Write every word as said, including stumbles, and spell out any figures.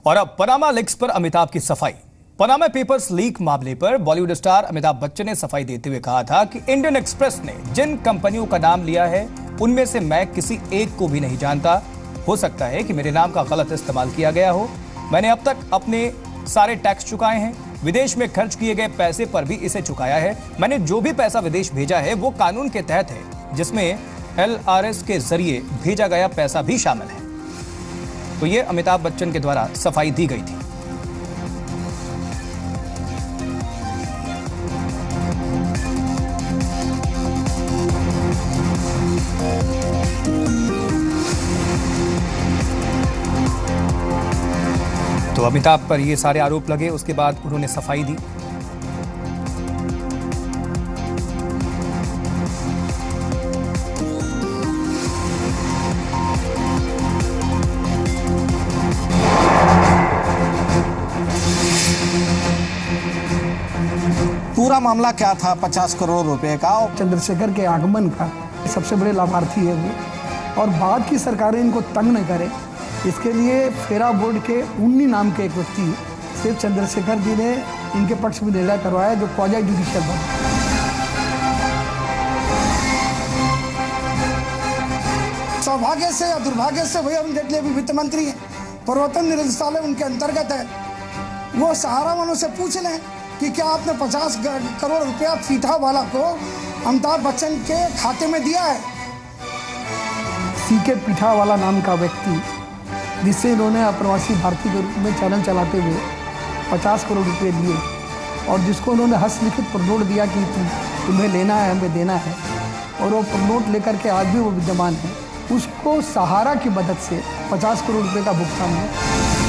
और अब Panama leaks पर अमिताभ की सफाई। पनामा पेपर्स लीक मामले पर बॉलीवुड स्टार अमिताभ बच्चन ने सफाई देते हुए कहा था कि इंडियन एक्सप्रेस ने जिन कंपनियों का नाम लिया है उनमें से मैं किसी एक को भी नहीं जानता। हो सकता है कि मेरे नाम का गलत इस्तेमाल किया गया हो। मैंने अब तक अपने सारे टैक्स चुकाए हैं, विदेश में खर्च किए गए पैसे पर भी इसे चुकाया है। मैंने जो भी पैसा विदेश भेजा है वो कानून के तहत है, जिसमें एल आर एस के जरिए भेजा गया पैसा भी शामिल है। तो ये अमिताभ बच्चन के द्वारा सफाई दी गई थी। तो अमिताभ पर ये सारे आरोप लगे, उसके बाद उन्होंने सफाई दी। पूरा मामला क्या था? पचास करोड़ रुपए का। चंद्रशेखर के आगमन का सबसे बड़े लाभार्थी है वो, और बाद की सरकारें इनको तंग न करें, इसके लिए फेरा बोर्ड के उन्नी नाम के एक व्यक्ति सिर्फ चंद्रशेखर जी ने इनके पक्ष में निर्णय करवाया, जो क्वाज़ी जुडिशियल बना। सौभाग्य से या दुर्भाग्य से भैया अरुण जेटली अभी वित्त मंत्री हैं, प्रवर्तन निदेशालय उनके अंतर्गत है। वो सहारा वालों से पूछ लें कि क्या आपने पचास करोड़ रुपया फीता वाला को अमिताभ बच्चन के खाते में दिया है। सी के पीठा वाला नाम का व्यक्ति, जिससे इन्होंने अप्रवासी भारतीय के रूप में चैनल चलाते हुए पचास करोड़ रुपए लिए, और जिसको उन्होंने हस्तलिखित प्रोनोट दिया कि तुम्हें लेना है, हमें देना है, और वो प्रोनोट लेकर के आज भी वो विद्यमान है, उसको सहारा की मदद से पचास करोड़ रुपए का भुगतान है।